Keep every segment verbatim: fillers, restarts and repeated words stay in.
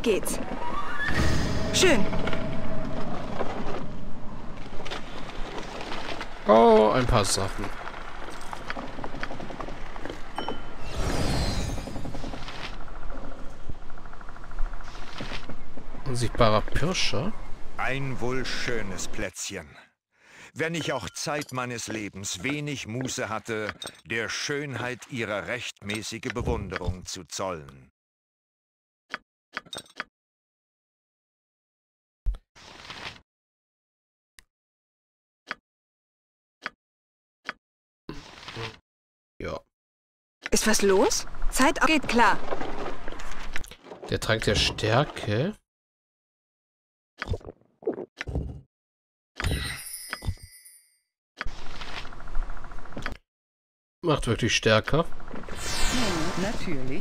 geht's. Schön. Oh, ein paar Sachen. Unsichtbarer Pirscher. Ein wohl schönes Plätzchen. Wenn ich auch Zeit meines Lebens wenig Muße hatte, der Schönheit ihrer rechtmäßige Bewunderung zu zollen. Ja. Ist was los? Zeit geht klar. Der Trank der Stärke. Macht wirklich stärker. Ja, natürlich.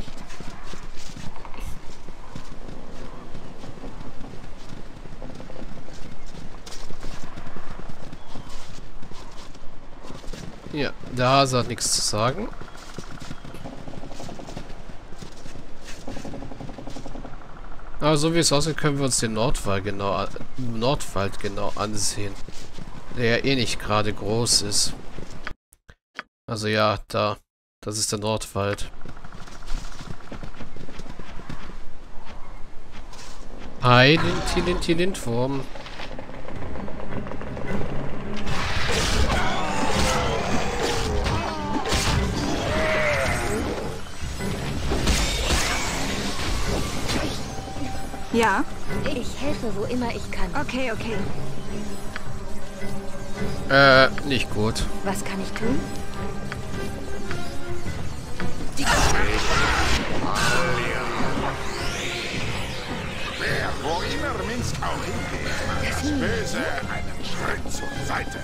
Ja, der Hase hat nichts zu sagen. Aber so wie es aussieht, können wir uns den Nordwald genau, Nordwald genau ansehen. Der ja eh nicht gerade groß ist. Also ja, da. Das ist der Nordwald. Hi, Linti, Lindwurm. Ja? Ich helfe, wo immer ich kann. Okay, okay. Äh, nicht gut. Was kann ich tun? Wer, wo immer Minsk auch hingeht, das Böse einen Schritt zur Seite.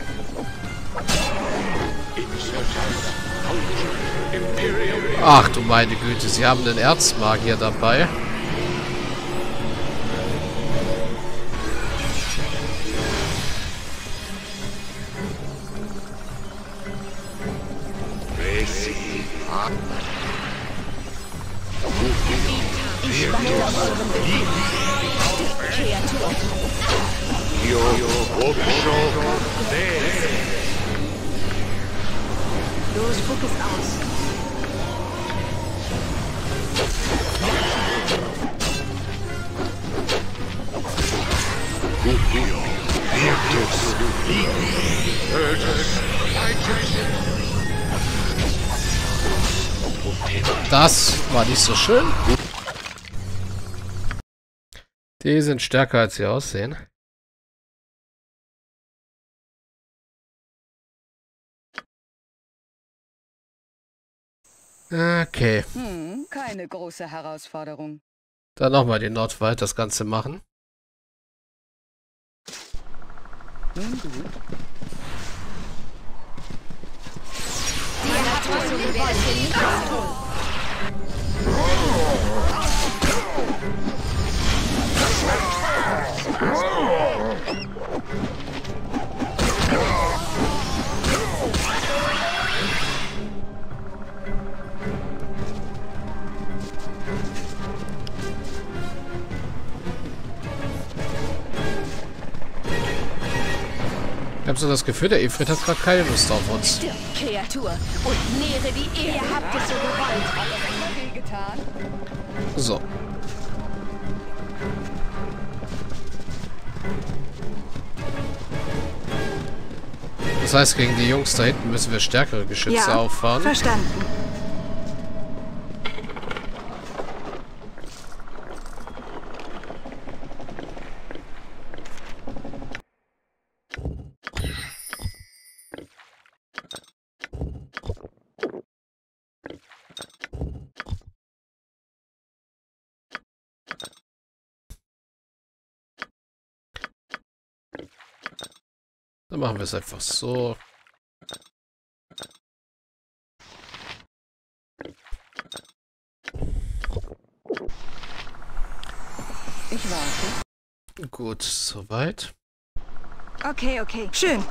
Ach du meine Güte, sie haben den Erzmagier dabei. Los, spuck es aus. Das war nicht so schön. Die sind stärker, als sie aussehen. Okay. Hm, keine große Herausforderung. Dann nochmal den Nordwald das Ganze machen. Nun gut. Die Natur wird hier nichts tun. Ich habe so das Gefühl, der Efrit hat gerade keine Lust auf uns. Stirb, Kreatur, und nähre die Ehre. Ihr habt es so gewollt. Viel getan. So. Das heißt, gegen die Jungs da hinten müssen wir stärkere Geschütze Ja, auffahren. verstanden. Dann machen wir es einfach so. Ich warte. Gut, soweit. Okay, okay. Schön.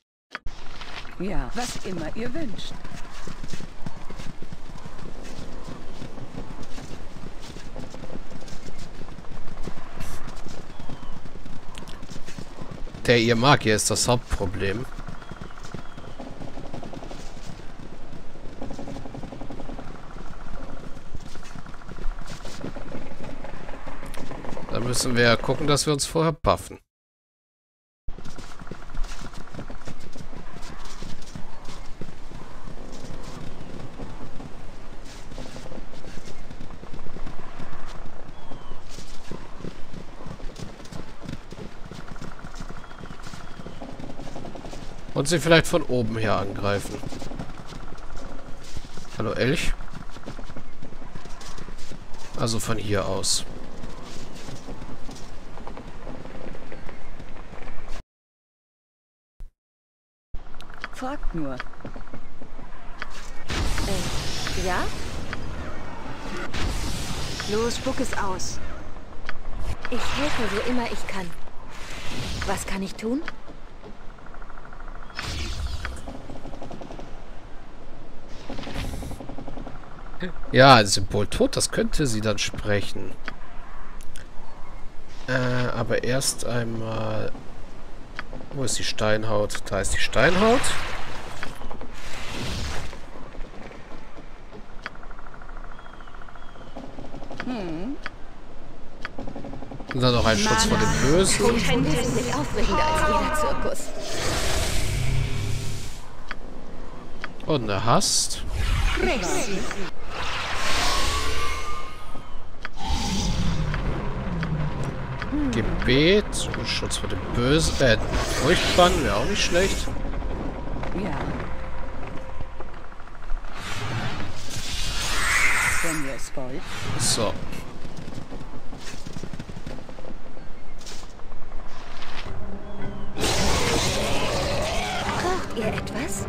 Ja, was immer ihr wünscht. Der ihr Magier ist das Hauptproblem. Da müssen wir ja gucken, dass wir uns vorher buffen. Und sie vielleicht von oben her angreifen. Hallo Elch? Also von hier aus. Fragt nur. Äh, ja? Los, spuck es aus. Ich helfe, wo immer ich kann. Was kann ich tun? Ja, Symbol tot, das könnte sie dann sprechen. Äh, aber erst einmal... Wo ist die Steinhaut? Da ist die Steinhaut. Hm. Und dann noch ein Schutz vor dem Bösen. Wesentlich aufregender als jeder Zirkus. Und eine Hast. Gebet, Schutz vor dem Bösen, äh, Furchtbann wäre auch nicht schlecht. Ja. Wenn ihr es wollt. So. Braucht ihr etwas?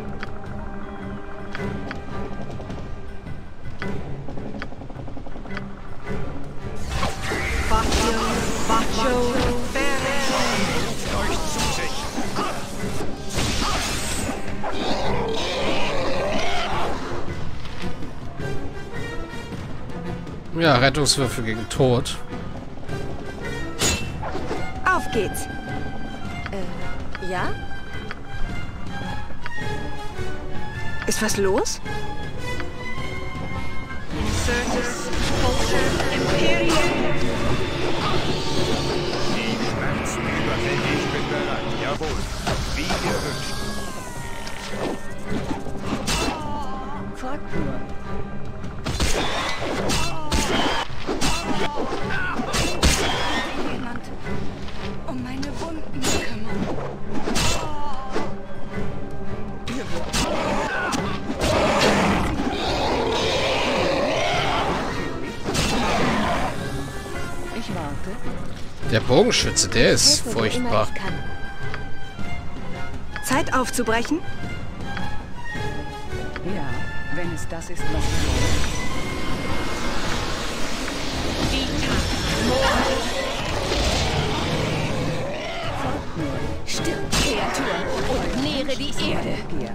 Euch zu sich. Ja, Rettungswürfe gegen Tod. Auf geht's. Äh, ja? Ist was los? Die Schmerzen überwältigt. Ich bin bereit. Jawohl. Wie ihr wünscht. Fragt nur. Jemand um meine Wunden kümmern. Ich warte. Der Bogenschütze, der ist Helfe, wo immer furchtbar. ich kann. Zeit aufzubrechen? Ja, wenn es das ist, was ich wollte. Stirb, Kreatur, und nähre die Erde. Gier.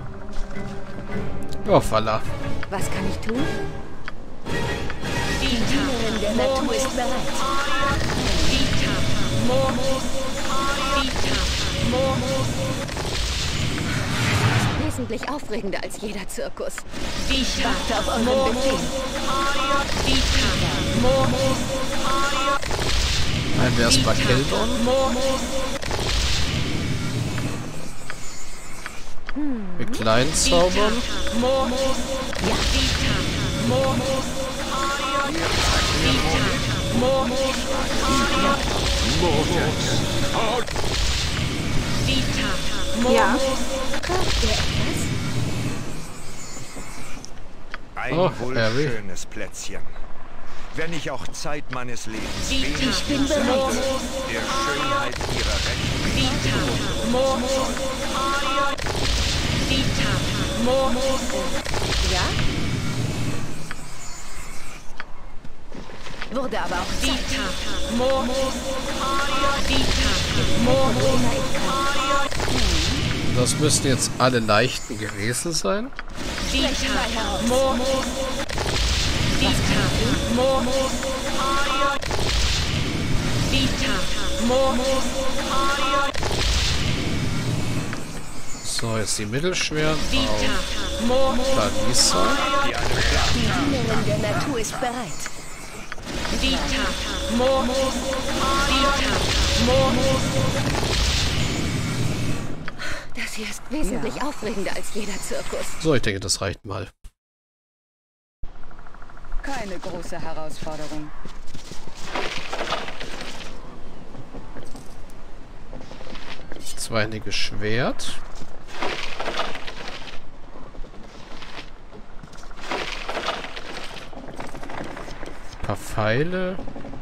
Oh, Falla. Was kann ich tun? Die Dienerin der Natur ist bereit. Wesentlich aufregender als jeder Zirkus. Ich warte auf euren Befehl. Ein wär's bei Keldon. Mit kleinen Zaubern. Ja. Braucht ihr etwas? Ein Oh, wohl Harry. schönes Plätzchen. Wenn ich auch Zeit meines Lebens wenig Ich bin Muße bereit. hatte, der Schönheit ihrer Rechte Ja? Wurde aber auch Zeit. Wo immer ich kann. Das müssten jetzt alle leichten gewesen sein. Sprechen wir heraus. Was kann ich tun? So, jetzt die Mittelschwert. Auf Clarissa. Die Dienerin der Natur ist bereit. Das hier ist wesentlich Ja. aufregender als jeder Zirkus. So, ich denke, das reicht mal. Keine große Herausforderung. Zweihändiges Schwert. Ein paar Pfeile.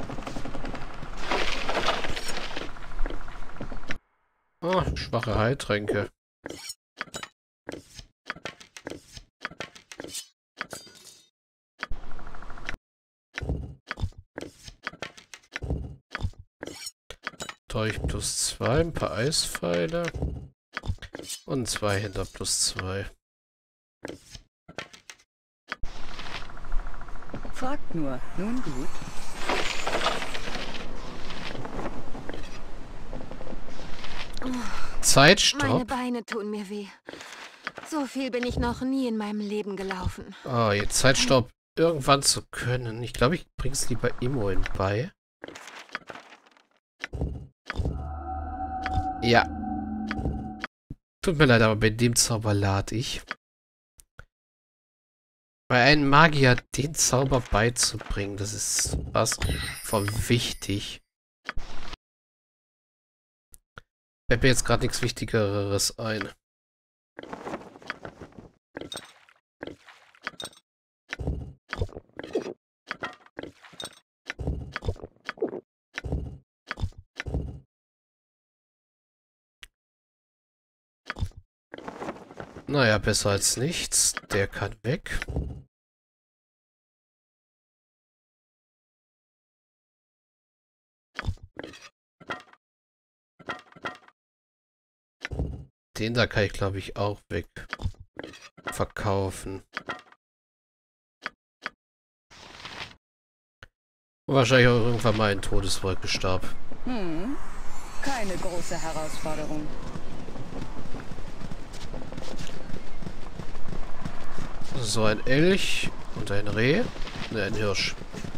Oh, schwache Heiltränke. Dolch plus zwei, ein paar Eispfeile und zwei Händer plus zwei. Fragt nur. Nun gut. Zeitstopp. Meine Beine tun mir weh. So viel bin ich noch nie in meinem Leben gelaufen. Oh, jetzt Zeitstopp irgendwann zu können. Ich glaube, ich bring's lieber Imoen bei. Ja. Tut mir leid, aber bei dem Zauber lade ich. Bei einem Magier den Zauber beizubringen, das ist was von wichtig. Fällt mir jetzt gerade nichts Wichtigeres ein. Naja, besser als nichts. Der kann weg. Den da kann ich, glaube ich, auch weg verkaufen. Und wahrscheinlich auch irgendwann mal ein Todeswolkenstab. Hm. Keine große Herausforderung. So, ein Elch und ein Reh. Ne, ein Hirsch.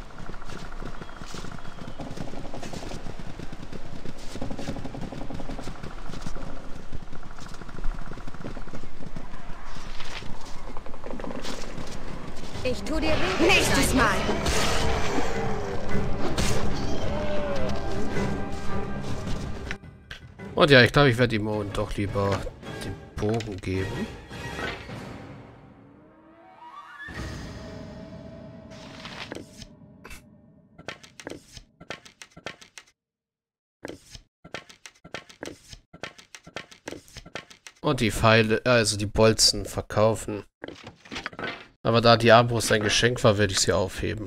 Ich tu dir weh. Nächstes Mal. Und ja, ich glaube, ich werde ihm doch lieber den Bogen geben. Und die Pfeile, also die Bolzen verkaufen. Aber da die Armbrust ein Geschenk war, werde ich sie aufheben.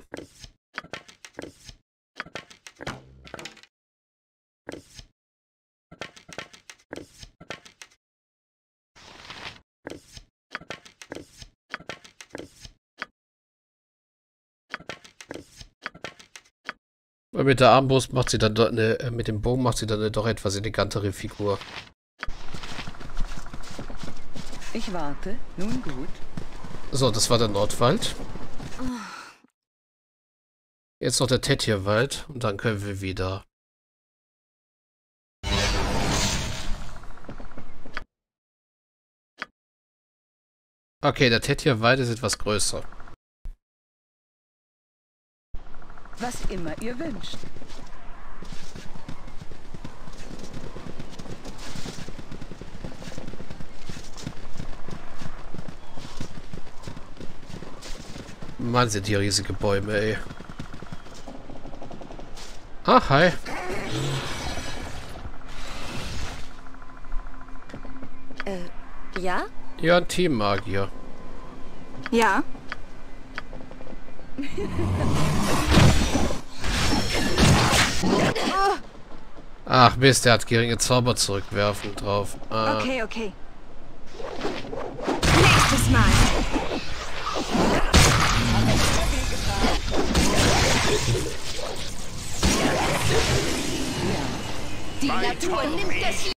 Weil mit der Armbrust macht sie dann doch eine, äh, mit dem Bogen macht sie dann eine doch etwas elegantere Figur. Ich warte. Nun gut. So, das war der Nordwald. Jetzt noch der Tetierwald und dann können wir wieder. Okay, der Tetierwald ist etwas größer. Was immer ihr wünscht. Mann, sind hier riesige Bäume, ey. Ah, hi. Äh, ja? Ja, ein Teammagier. Ja? Ach Mist, der hat geringe Zauber zurückwerfen drauf. Ah. Okay, okay. Nächstes Mal. Die Natur nimmt das